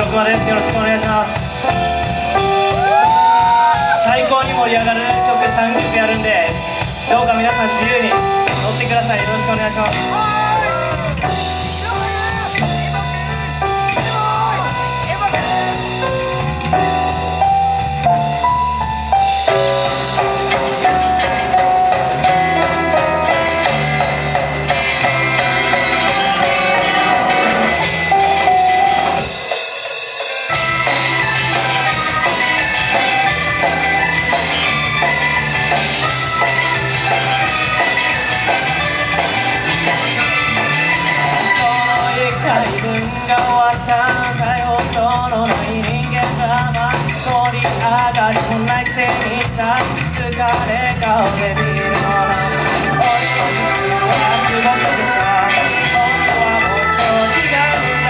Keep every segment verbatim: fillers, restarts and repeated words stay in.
ろくまです。よろしくお願いします。最高に盛り上がる曲さんきょくやるんで、どうか皆さん自由に乗ってください。よろしくお願いします。再放送のない人間が盛り上がりもないくせにさ、疲れ顔でビールのなおいおいはすごくてさ、本当はもっと違うんだ。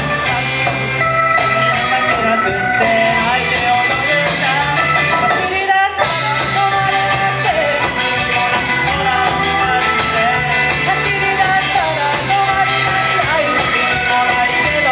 負けなくって相手を飲むんだ。走り出したら止まれなくて、何もなく空を歩いて、走り出したら止まりなさい。意味もない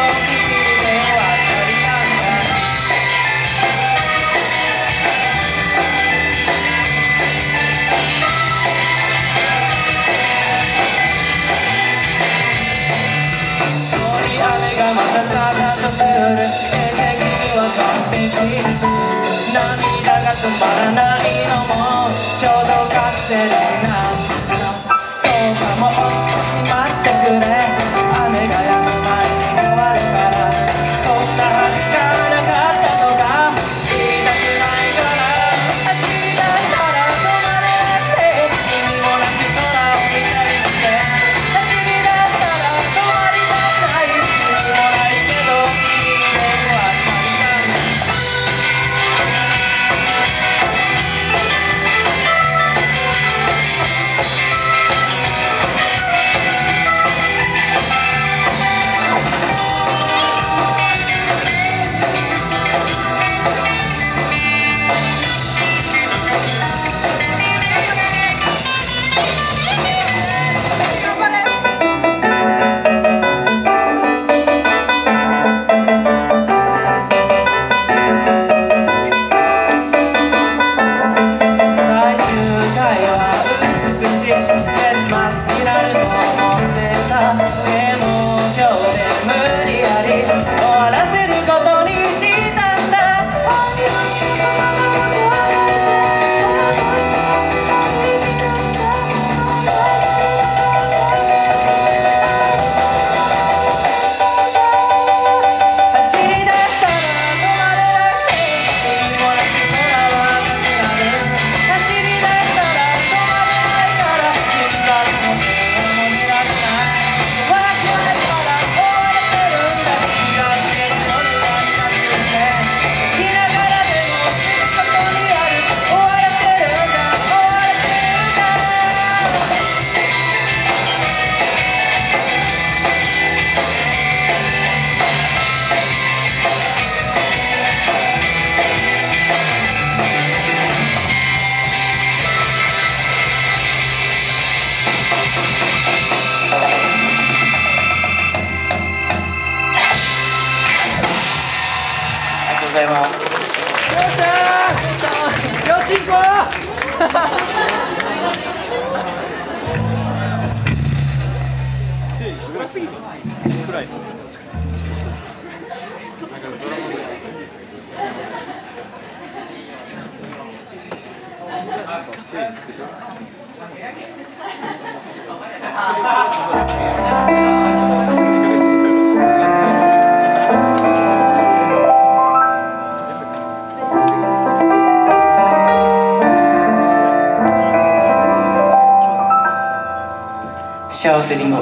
涙が止まらないのもちょうどカプセルになる。どうかもう少し待ってくれ、雨が止む前に終わるから。そんなはずじゃなかったとか言いたくないから、走り出したら止まれなくて、意味もなく空を見たりして、走り出したら止まりなさい。意味もないけど君に電話したりしたんだ。ございます。 よっしゃー、よっしんこ暗すぎて暗い。 幸せリンゴ。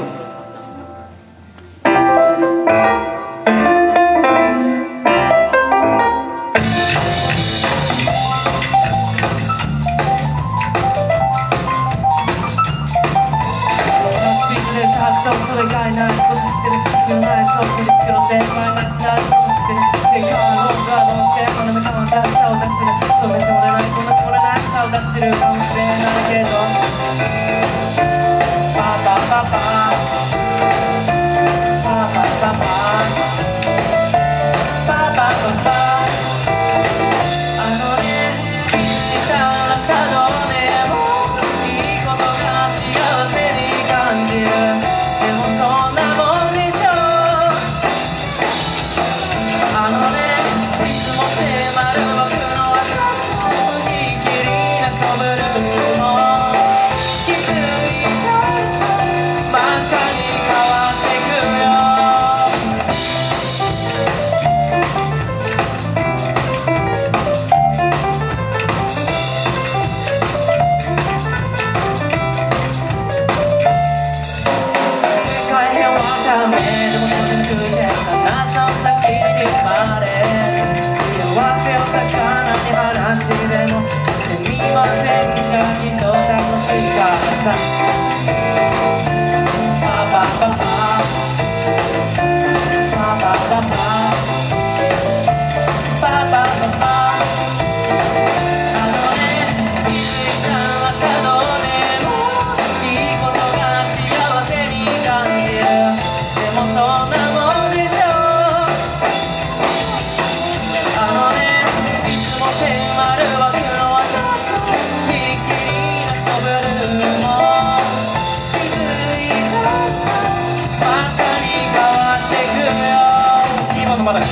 それ以外ないこと知ってる。目の前そう振りつけろってマイナスなこと知ってる。結果はローガードをしてこの目から出したを出してる。そんなつもりないそんなつもりないさを出してるかもしれないけど、パパパパパパパパパパ生まれ幸せを魚に話でもしてみませんかきっと楽しいからさパパパパパパパパパパパパまだ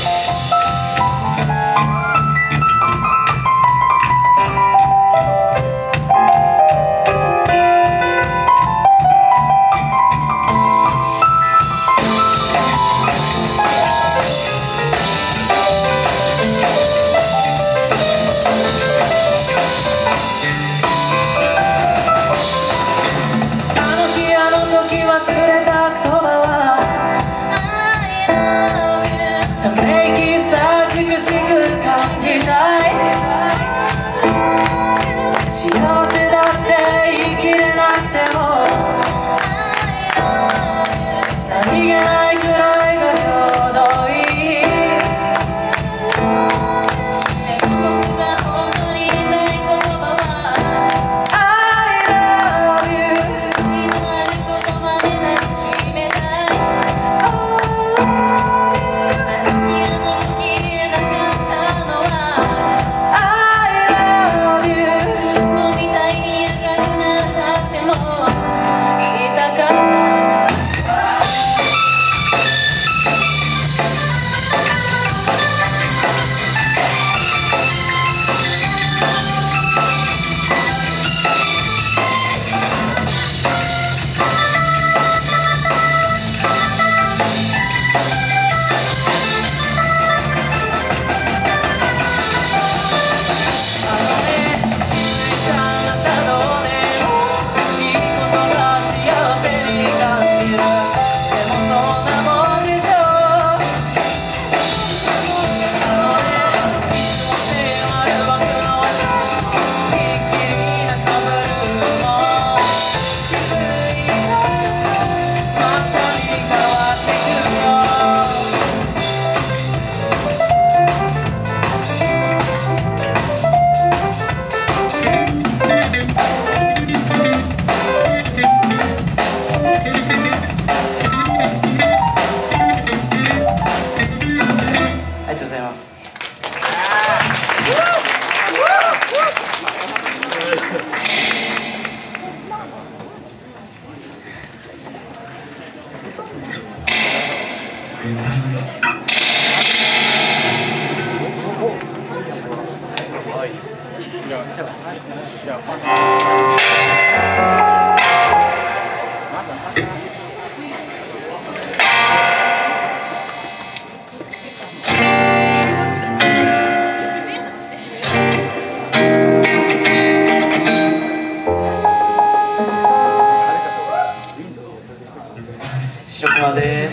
白熊です。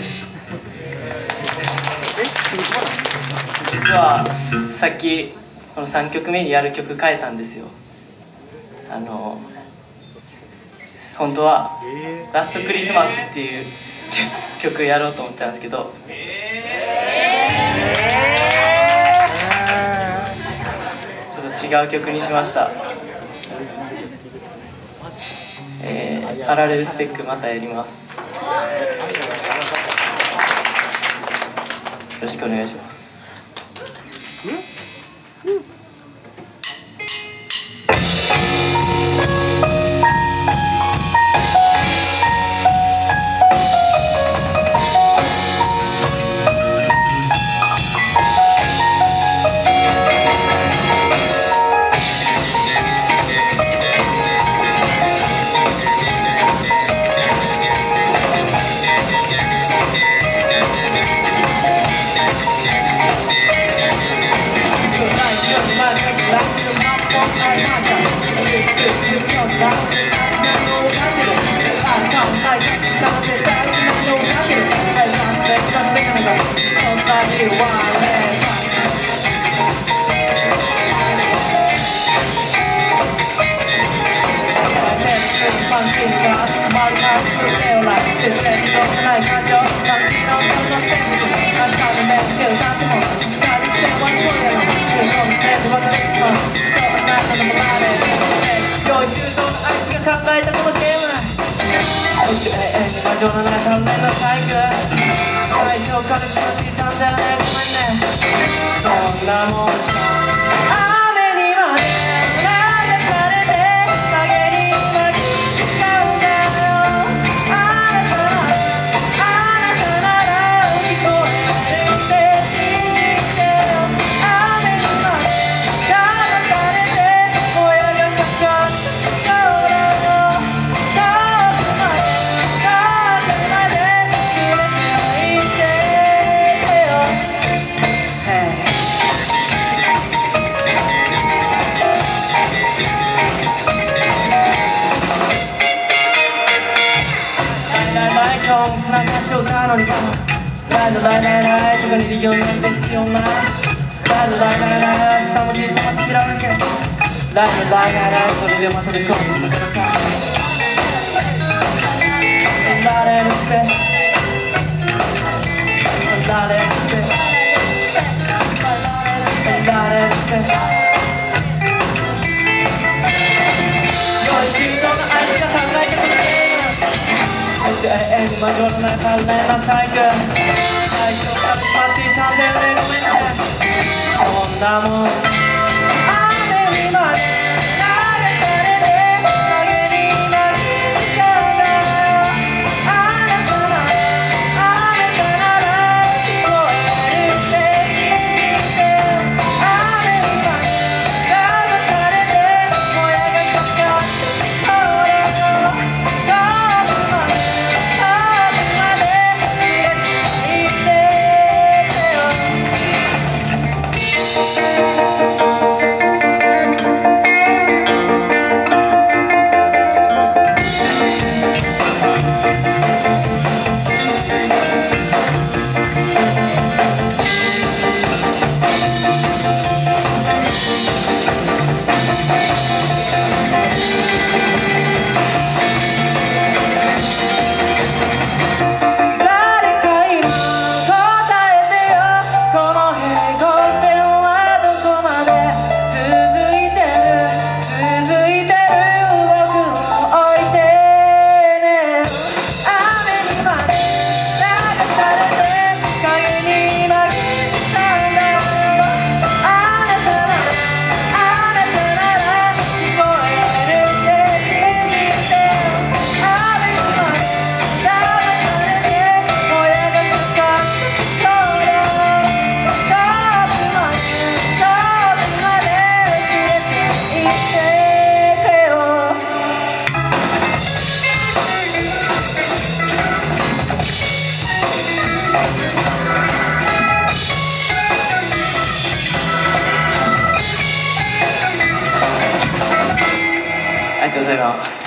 実はさっきこのさんきょくめにやる曲変えたんですよ。あの本当は「ラストクリスマス」っていう曲やろうと思ってたんですけど、ちょっと違う曲にしました。えー、パラレルスペックまたやります。よろしくお願いします。 絶対にどうもない感情マシの音のセンスあんたの目をつけるなんてもサービス線はこれやろ空港の線で別れてしまうそうあなたのもあれ用意周到のあいつが考えたこのゲーム宇宙永遠に魔女のない関連のサイクル最初から気持ちいたんだよねごめんねそんなもんさ雨にまで流されて影に巻き使うんだよあなたならあなたなら聞こえるって信じてよ雨にまで流されてもやがかかったそうだよ遠くまで遠くまで連れて行ってよ Hey今日もつながしようたのにばライドライライライとかに利用なんて必要ないライドライライライ明日もじっと待ってきられるけライドライライライそれでまたでこうするからさラレルスペラレルスペラレルスペ用意周到のあいつが考えてくれる永遠に魔女のない関連なサイクル最初から決まっていたんだよねごめんねそんなもん雨にまで流されて影に巻き使うんだよあなたならあなたなら聞こえるって信じて雨にまで流されてもやがかかってそうだよ遠くまでありがとうございます。